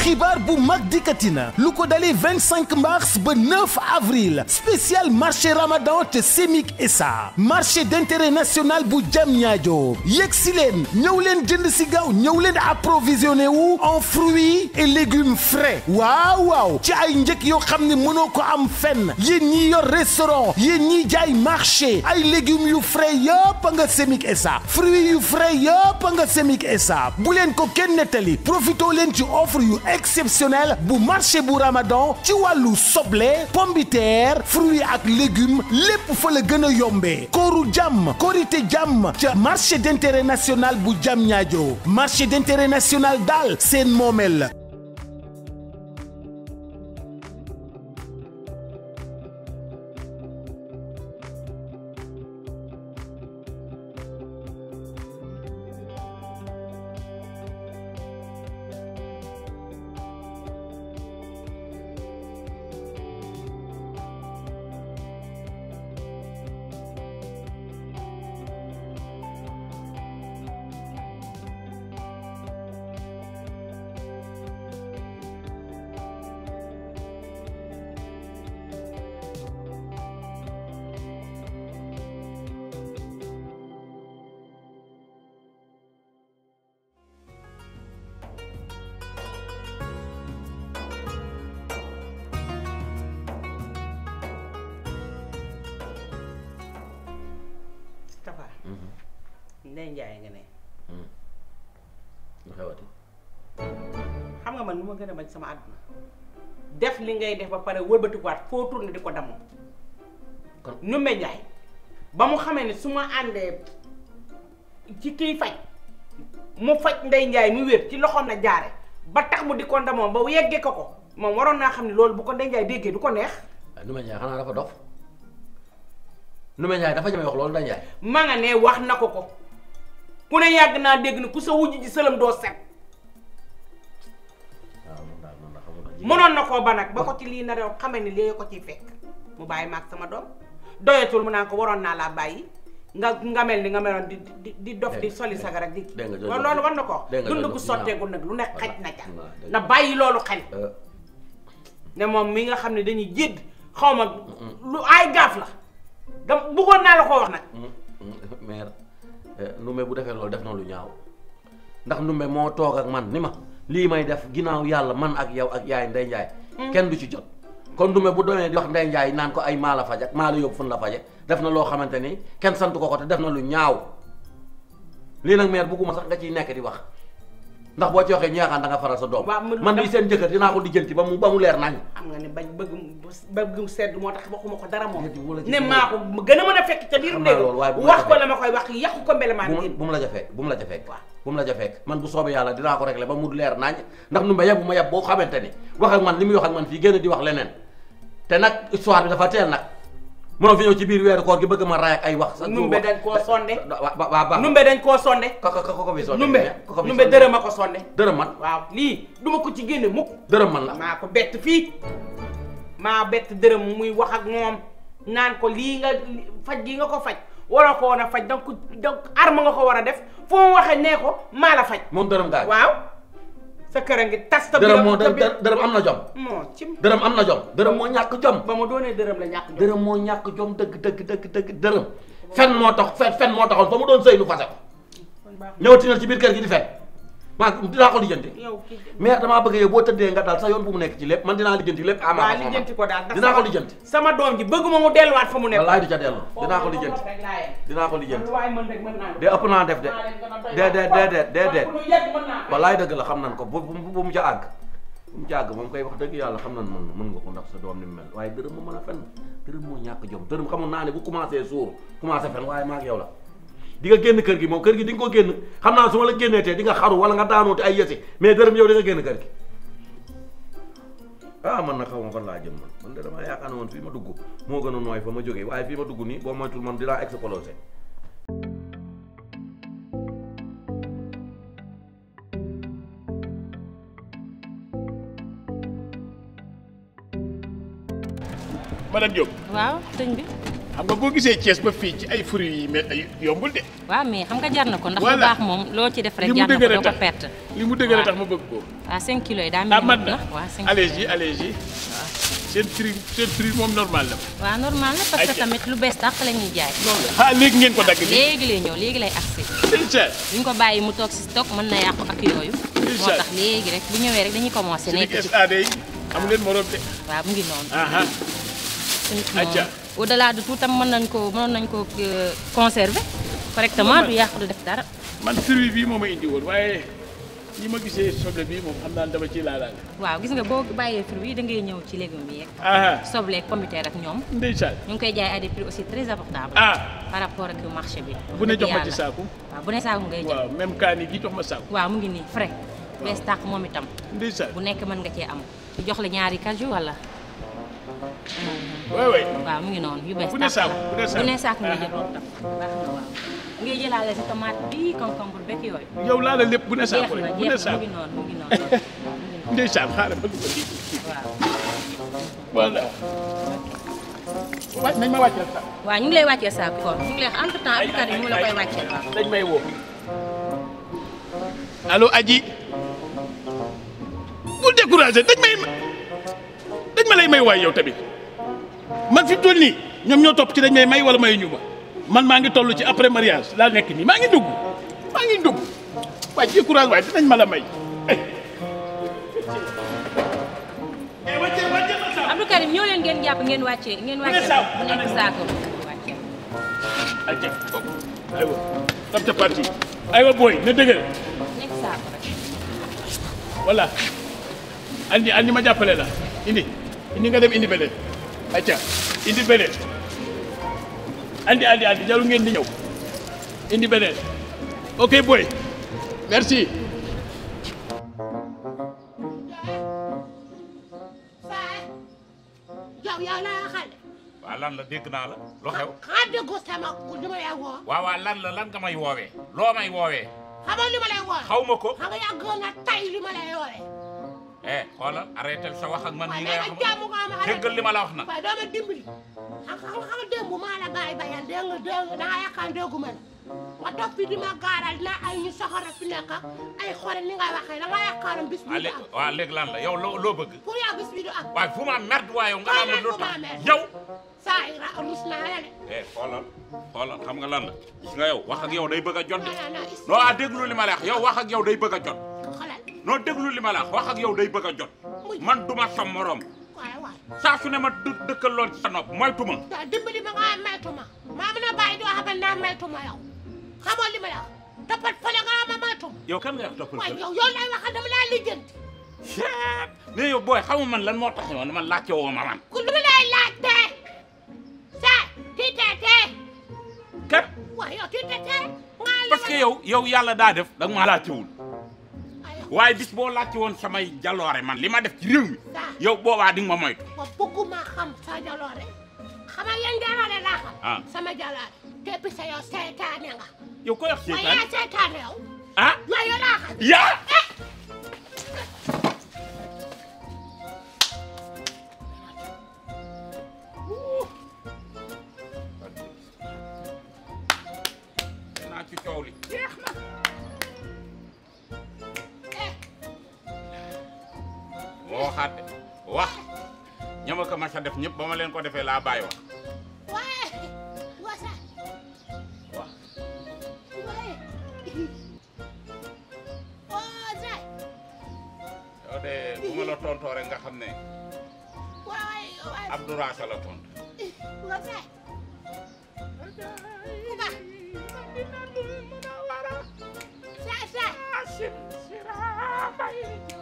xibaar bu mag dikkati na lu ko dalee 25 mars ba 9 avril spécial marché Ramadan te Semik SA marché d'intérêt national bu Diamniadio yegg si leen ñëw leen jënd si gaaw ñëw leen approvisionné wu en fruits et légumes frais waaw ci ay njëkk yoo xam ne mënoo ko am fenn yéen ñi yor restaurant yéen ñi jaay marché ay légumes yu frais yëpp nga Semik SA fruits yu frais yëpp nga Semik SA bu leen ko kenn nettali profitoo leen ci offre yu exceptionnel bu marché bu Ramadan ci wàllu soble pomme de terre fruits ak légumes lépp fa la gën a yombee kooru jàmm korité jàmm ca marché d'intérêt national bu Diamniadio marché d'intérêt national daal seen moomeel la. Ndeye Ndiaye nga ne. lu xewati. xam nga man lu ma gën a bañ sama àdduna def li ngay def ba pare wëlbatikuwaat foo tourné di ko damoo. kon Ndumbe Ndiaye ba mu xamee ne su ma àndee ci kiy faj mu faj Ndeye Ndiaye mu wér ci loxoom la jaare ba tax mu di ko damoo ba yeggee ko moom waroon naa xam ne loolu bu ko Ndeye Ndiaye déggee du ko neex. Ndumbe Ndiaye xanaa dafa dof Ndumbe Ndiaye dafa jëme wax loolu Ndeye Ndiaye. ma nga ne wax na ko. ku ne yàgg naa dégg ni ku sa wujj ji sëlam doo set. waaw moom daal moom la xamul. mënoon na koo ba nag ba ko ci lii na rew xamee ni lii ko ciy fekk mu bàyyi maag sama doom doyatul mu naan ko waroon naa laa bàyyi nga mel ni nga meloon di dof di soli sagar ak di kii. loolu war na ko dund gu sotteegul nag lu ne xaj na ca na bàyyi loolu xel. ne moom mi nga xam ne dañuy jédd xaw ma lu ay gaaf la da bëggoon naa la koo wax nag. mère Ndumbe bu defee loolu def na lu ñaaw ndax Ndumbe moo toog ak man ni ma lii may def ginnaaw yàlla man ak yow ak yaay Ndeye Ndiaye kenn du ci jot kon Ndumbe bu demee di wax Ndeye Ndiaye naan ko ay maa la faj ak maa la yóbbu fun la faje def na loo xamante ni kenn sant ko te def na lu ñaaw lii nag mère bugguma sax nga ciy nekk di wax ndax boo ci waxee ñu yaakaar da nga faral sa doom man di seen jëkkër dinaa ko lijjanti ba mu leer nañ. xam nga ne bañ bëgg sedd moo tax waxuma ko dara moom ne maa ko gën a mën a fekk ca biiru néeg wax ko la ma koy wax yàqu ko mbelemaan bu mu la jafeek bu mu la jafeek man bu soobee yàlla dinaa ko régler ba mu leer nañ ndax Ndumbe yeb bu ma yeb boo xamante ni wax ak man li muy wax ak man fii génn di wax leneen te nag histoire bi dafa teel nag mënoo fi ñëw ci biir weeru koor gi bëgg ma raay ak ay wax. sax Ndumbe dañ koo sonde. waaw Ndumbe dañ koo sonde. ko fi sonde. Ndumbe dërëm a ko sonde. dërëm man. waaw lii duma ko ci génne mukk. dërëm man la maa ko bett fii maa bett dërëm muy wax ak moom naan ko lii nga faj gi nga ko faj waroo ko woon a faj donc arme nga ko war a def foo mu waxee nee ko maa la faj. moom dërëm gaay waaw. sa kër a ngi tas ta dërëm am na jom. moo ci dërëm am na jom dërëm moo ñàkk jom. ba ma doonee dërëm la ñàkk jom. dërëm moo ñàkk jom dëgg dërëm. fen moo taxoon fa mu doon sëy lu fase ko. ñëwati na ci biir kër gi di fen maa dinaa ko lijjanti. mais damaa bëgg yow boo tëddee nga daal sa yoon bu mu nekk ci lépp man dinaa lijjanti lépp. waaw lijjanti ko daal dinaa ko lijjanti. sama doom ji bëgguma mu delluwaat fa mu nekk. wallaay du ca dellu dinaa ko lijjanti. dinaa ko lijjanti de ëpp naa def de. déedéet wallaay dëgg la xam nan ko bu mu ca àgg. bu mu ca àgg moom koy wax dëgg yàlla xam nan mën nga ko ndax sa doom ni mu mel waaye dërëm mu mën a fen dërëm moo ñàkk jom dërëm xamul naa ne bu commencé suur commencé fen waaye maa ak yow la di nga génn kër gi moom kër gi di nga ko génn xam naa su ma la génnee tee di nga xaru wala nga daanoote ay yësi mais dërëm yow di nga génn kër gi man nag xaw ma fan laa jëm man de damaa yaakaar ne woon fii ma dugg moo gën a nooy fa ma jógee waaye fii ma dugg nii boo moytul man dinaa explosé. madame Diop. waaw sëñ bi. xam nga boo gisee Thiès ba fii ci ay fruits yi mais ay yombul de. waaw mais xam nga jar na ko ndax lu baax moom loo ci def rek jar na ko doo ko perte. li mu dëgg tax ma bëgg ko. waaw 5 kilos yi daa mel ni na waaw 5 kilos allez-y seen prix moom normal la. waaw normal na parce que tamit lu bees tax la ñuy jaay. léegi ngeen ko dagg nii léegi lay ñëw léegi lay agsi. incha duñ ko bàyyi mu toog si stock mën na yàqu ak yooyu. moo tax léegi rek bu ñëwee rek dañuy commencé. nekk ci amu leen morom de. waaw mu ngi noonu. acca au delà de tout tam mënoon nañ ko conserver correctement du yàqu du def dara. man fruit bii moo ma indi woon waaye ñi ma gisee soble bii moom xam naa dama ciy laalaale. waaw gis nga boo bàyyee fruit yi da ngay ñëw ci légumes yi yeeg. soble ak pomme de terre ak ñoom. ndeysaan ñu ngi koy jaay à des prix aussi très abordables. par rapport ak marché bi. bu ne jox ma ci saaku. waaw bu ne saaku ngay jël. waaw même kaani gi jox ma saaku. waaw mu ngi nii frais. bees tàq moom itam. ndeysaan bu nekk mën nga cee am. jox la ñaari cajou wala. waaw mu ngi noonu yu bees tàq bu ne saaku ngay jël loolu tam baax na waaw. ngay jëlaale si tomate bi concombre bekk yooyu. yow laa la lépp bu ne saaku rek bu ne saaku mu ngi noonu mu ngi noonu. ndeysaan xaaral ma dugal lii. waaw. voilà. nañ ma wàcceel saako. waaw ñu ngi lay wàccee saako kon ñu ngi lay entre temps Abdou Karim mu la koy wàcceel waaw. dañ may woo. allo Adji. bul découragé dañ ma lay may waay yow tamit man fi mu toll nii ñoom ñoo topp ci dañ may wala may ñu ma man maa ngi toll ci après mariage laa nekk nii maa ngi dugg waaye découragé waaye dinañ ma la may. Abdou Karim ñoo leen ngeen jàpp ngeen wàccee bu nekk saako wàccee. ayca aywa tam ca parti aywa booy na dëgër. nekk saako rek. voilà andi ma jàppale la indi nga dem indi beneen ayca indi beneen andi jarul ngeen di ñëw indi beneen ok boy merci. yow laa waxal. waaw lan la dégg naa la lu xew. xanaa déggoo sama li ma lay woo. waaw lan nga may woowee. loo may woowee. xam nga li ma lay woo. xaw ma ko. xam nga yaa gën a tay li ma lay woowee. xoolal arrêté sa wax ak man. waaw yi ngay wax mais déggal li ma la wax nag. waaye doo ma dimbali. xam nga démb maa la bàyyi bayal dégg nga da nga yaakaar déggu ma la. ma toog fi di ma gaaral na ay ñu soxora fi nekk ay xoole ni ngay waxee da nga yaakaaroon bis bi du am. waaw léegi lan la yow loo bëgg. pour yow bis bi du am. waaye fu ma merde waaye yow nga naan ma lu tax yow. saa yi rus naa la de. xoolal xam nga lan la gis nga yow wax ak yow day bëgg a jot de. non déglu li ma la wax yow wax ak yow day bëgg a jot. non déglu li ma la wax ak yow day bëgg a jot. man duma sa morom. saa su ne ma dëkkal lool ci sa nopp moytu ma. waaw dimbali ma nga maytu ma maa mën a bàyyi doo xam ne naa maytu ma yow xamoo li ma la wax toppat fële nga ma maytu ma. yow kan nga wax toppal waaye yow lay waxal dama laa lijjanti. mais yow booy xamu man lan moo tax yow man laajte woo ma man. ku lu ma lay laajte saa tiitatee. kat. waaw yow tiitatee. parce que yow yàlla daa def da nga maa laajtewul waaye bis boo laajte woon samay jaloore man li ma def ci réew mi yow boobaa di nga ma moytu. waaw bëgguma xam sa jaloore xam nga yan jaloore laa xam. sama jaloore depuis sa yow seytaane nga. yow ko wax seytaane waaye yaa seytaane yow. yow laa xam. yaa. naa ci coow li jeex na. moo waxaat de wax ñama ko ma sa def ñëpp ba ma leen ko defee laa bàyyi wax. waaye wasa. waaw. waaye. wasa. yow de bu ma la tontoo rek nga xam ne. waaye. Abdou Rassa la tontu. wasa. kuba. sa. Asim Sirabay.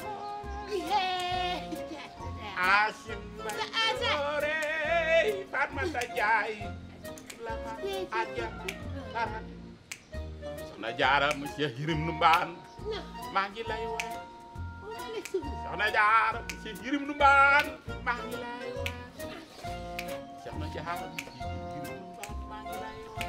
Asim Sirabay. Fatmata Njaay. Lama aja dara. Soxna Jaara monsieur Yirim Numbaan. maa ngi lay woy. Soxna Jaara monsieur Yirim Numbaan. maa ngi lay woy. Soxna Jaara monsieur Yirim Numbaan. maa ngi lay woy.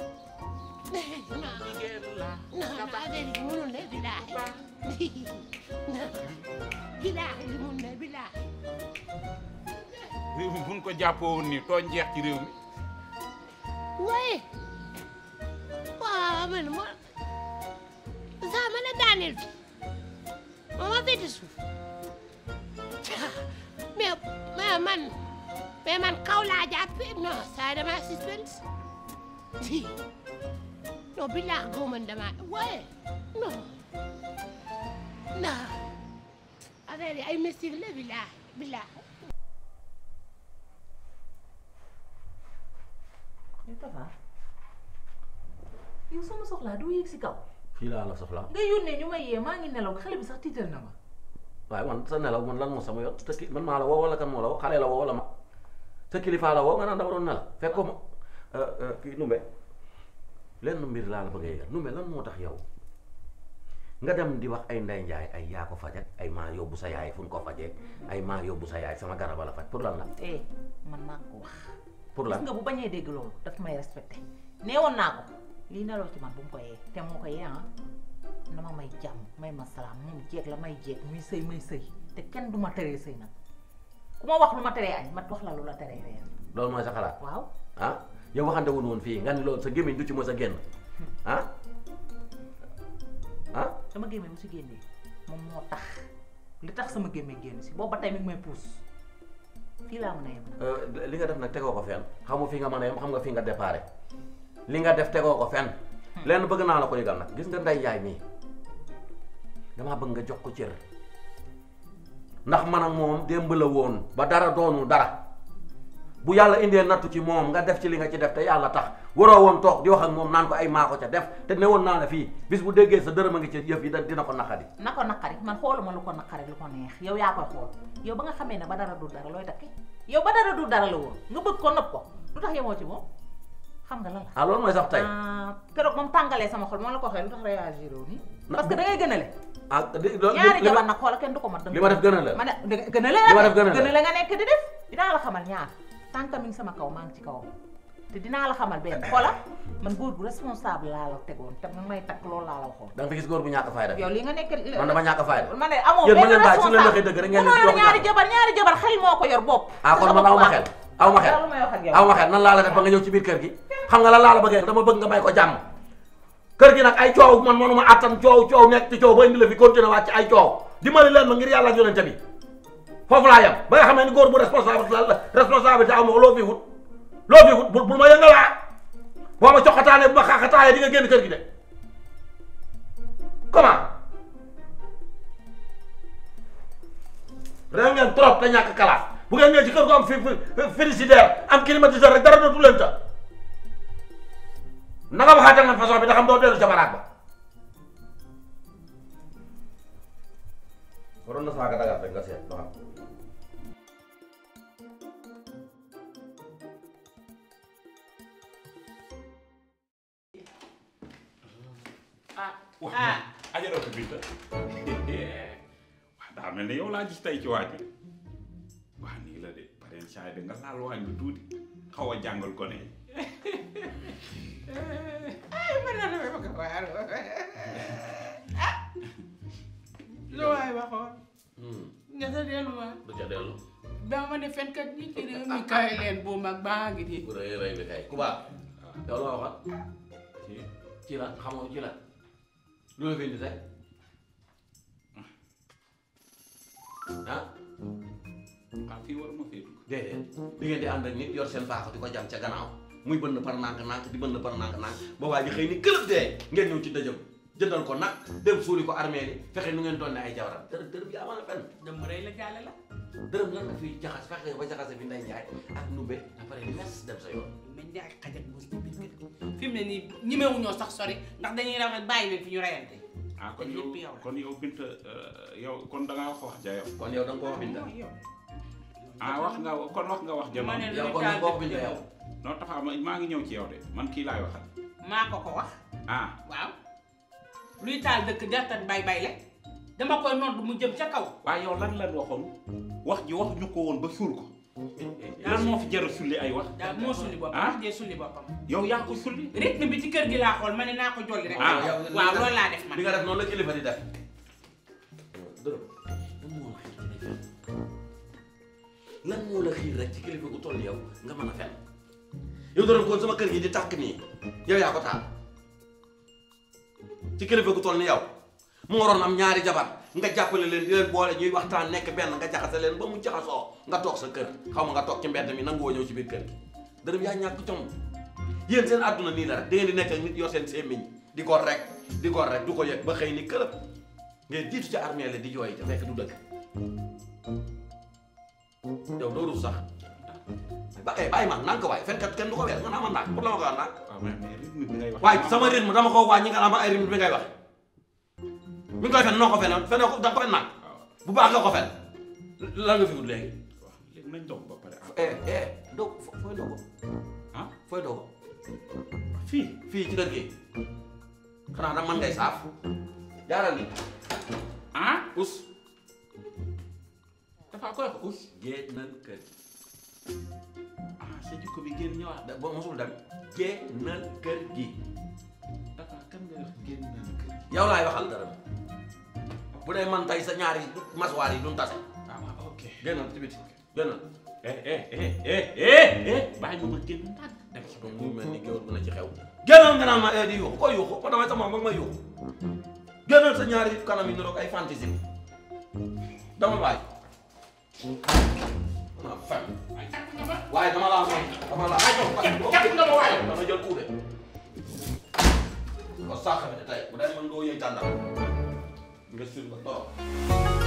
jigéen la. mënul ne bilaahi. bilaahi li mun ne bilaahi. réew mi buñ ko jàppoo woon nii tooñ jeex ci réew mi waaye waaw man ma saa ma la daaneel fi ma féete suuf mais man kaw laa jàpp non saa dama suspense non bilaa goo man dama waaye non affaire yi ay mystique la bilaa yow Tafa yow sama soxlaa doo yéeg si kaw. fii laa la soxlaa. nga yónnee ñu may yee maa ngi nelaw xale bi sax tiital na ma. waaye man sa nelaw man lan moo sama yoon te man maa la woo wala kan moo la woo xale la woo wala ma sa kilifa la woo nga naan dama doon nelaw fekk ko ma kii Numbe lenn mbir laa la bëgg a yëgal Numbe lan moo tax yow nga dem di wax ay Ndey Njaay ay yaa ko faj ak ay maa yóbbu sa yaay fu ñu ko fajee ay maa yóbbu sa yaay sama garab la faj pour lan la. man maa ko wax. pour lan gis nga bu bañee dégg loolu daf may respecté neewoon naa ko lii nelaw ci man bu mu ko yee te moo ko yee dama may jàmm may ma salaam moom jeeg la may jeeg muy sëy may sëy te kenn du ma teree sëy nag ku ma wax lu ma teree añ ma wax la lu la teree reer. loolu mooy sa xalaat. waaw yow waxante woon fii nga ni loolu sa gémmiñ du ci mos a génn sama gémmiñ mu si génnee moom moo tax li tax sama gémmiñ génn si boobu ba tey mi ngi may puus fii laa mën a yem. li nga def nag tegoo ko fenn xamu fi nga mën a yem xam nga fi nga déparé li nga def tegoo ko fenn lenn bëgg naa la ko yëgal nag gis nga Ndey Njaay mii damaa bëgg nga jox ko cër ndax man ak moom démb la woon ba dara doonul dara bu yàlla indee nattu ci moom nga def ci li nga ci def te yàlla tax waroo woon toog di wax ak moom naan ko ay maa ko ca def te ne woon naa la fii bis bu déggee sa dërëm a ngi ci yëf yi dina ko naqari. na ko naqari man xooluma lu ko naqari lu ko neex yow yaa koy xool yow ba nga xamee ne ba dara du dara looy takki yow ba dara du dara la woon nga bëgg ko nëb ko lu tax yemoo ci moom xam nga lan la. loolu mooy sax tey. keroog moom tàngalee sama xol moo la ko waxee lu tax réagir nii. parce que da ngay gënale. loolu ñaari jabar nag xoola kenn du ko mat. li ma def gënale. ma ne gënale gënale nga nekk di def dinaa la xamal ñaar tànk mi ngi sama kaw maa ngi ci kawam te dinaa la xamal benn xoola man góor bu responsable laa la tegoon te man may takk loolu laa la waxoon. da nga fi gis góor bu ñàkk fayda. yow li nga nekk man dama ñàkk fayda. man de amoo benn responsable yéen dëgg rek ngeen di ñaari jabar xel moo ko yor bopp. kon man aw ma xel aw ma xel nan laa la def ba nga ñëw ci biir kër gi xam nga lan laa la bëggee dama bëgg nga may ko jàmm kër gi nag ay coow man mënuma attan coow nekk ci coow ba indi la fi continuer wàcc ay coow dimbali leen ma ngir yàlla ak yonente bi foofu laa yem ba nga xamee ni góor bu responsabilité aw ma loo fi wut bul ma yëngalaa boo ma coxataanee bu ma xaaxataayee di nga génn kër gi de comment réew ngeen trop te ñàkk kalaas bu ngeen ñëwee ci kër gu am frigidaire am climatiseur rek dara dootu leen ta na nga waxaat ak man façon bi da xam doo dellu ca baraag ba waroon na saaga dagat rek nga seet ba xam ajaratu Binta waaw daa mel ne yow laa gis tey ci waaj bi waaw nii la de pareen saa yi de nga laal waañ bi tuuti xaw a jàngal ko ne man na damay bëgg a waar lu waay waxoon nga sa delluwaat du ca dellu ba ma ne fenkat ñi ci réew mi kaay leen bu mag baa ngi di bu rëy bi kay ku baax yow la waxoon ci la xamoo ci la lu la fi indi tey fii war ma fee dugg déedéet di ngeen di ànd ak nit yor seen baax di ko jam ca gannaaw muy bënn par nànk di bënn par nànk ba waa ji xëy ni këlëb dee ngeen ñëw ci dëjëm jëndal ko nag dem suuli ko armée yi fexe nu ngeen doon ne ay jabaram dërëm yaa mën a fenn dem rëy la jaale la dërëm lan nga fi jaxas fexe ba jaxase bi Ndey Njaay ak Numbe après di mes dem sa yoon mais Njaay xajak mos ci biir kër fi mu ne nii ñemewuñoo sax sori ndax dañuy raw rek bàyyi leen fi ñu reyante kon yow Binta yow kon da ngaa wax ja yow kon yow da nga ko wax Binta wax nga wax jamono yow kon da nga ko wax Binta yow non Tafa maa ngi ñëw ci yow de man kii laay waxal maa ko wax waaw luy taal dëkk jartat bay le dama koy nodd mu jëm ca kaw waaye yow lan waxoon wax ji wax ñu ko woon ba suul ko lan moo fi jar a sulli ay wax daal moo sulli boppam wax jee sulli boppam yow yaa ko sulli rythme bi ci kër gi laa xool ma ne naa ko jolli rek waaw loolu laa def man li nga def noonu la kilifa di def lan moo la xiir rek ci kilifa gu toll yow nga mën a fen yow doon kon sama kër gi di tàkk nii yow yaa ko taal ci kilifa gu toll ni yow mu waroon am ñaari jabar nga jàppale leen di leen boole ñuy waxtaan nekk benn nga jaxase leen ba mu jaxasoo nga toog sa kër xaw ma nga toog ci mbedd mi nangoo ñëw ci biir kër gi dërëm yaa ñàkk jom yéen seen àdduna nii la rek da ngeen di nekk ak nit yor seen sémmiñ di gor rek du ko yëg ba xëy ni kërëb ngay jiitu ci armée la di jooy te fekk du dëgg yow doo rus sax bàyyi ma naan ko waay fenkat kenn du ko weer nga naa ma naag pour la ma ko wax naag waaye sama rythme dama ko wàññi nga naa ma ay rythme bi ngay wax mi ngi koy fen noo ko fenal fenoo ko da nga ko fen naag bu baax nga ko fen lan nga fi wut léegi léegi nañ doog ba pare doog fooy doog ah fooy doog fii ci kër gi xanaa nag man ngay saaf jaaral ni ah us dafa koy wax us génnal kër gi ah sa jikko bi génn ñëwaat boo mosul dem génnal kër gi dafa kan nga wax génnal kër gi yow laay waxal dara bu dee man tey sa ñaari masuwaar yi duñ tase ah ok génnal ci biti génnal bàyyi ma génn ndànk dem si mu mel ni géwél bu ne ci xew génnal nga naan ma di yuuxu koy yuuxu ma damay sama mag may yuuxu génnal sa ñaari kanam yi niroog ay fantaisie dama bàyyi ma fen waaye dama laa moom dama laa jàpp nga ma waaye dama jël kuude ko saxame tey bu dee man doo yëy tàndal nga sur nga torop